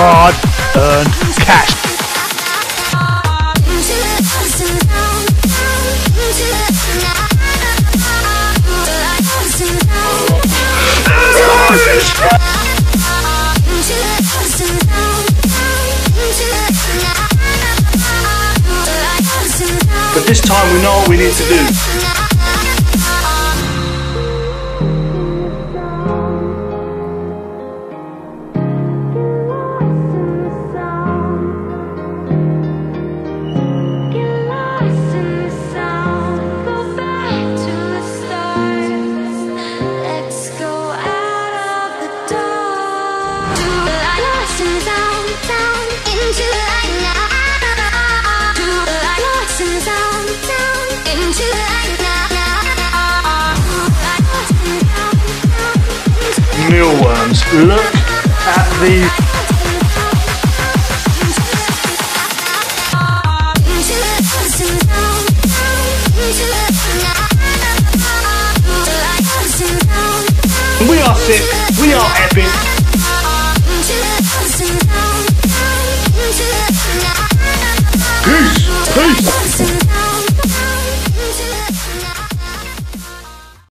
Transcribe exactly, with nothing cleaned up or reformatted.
hard-earned cash. But this time we know what we need to do. Mealworms, look at these. We are sick, we are epic. Peace, peace.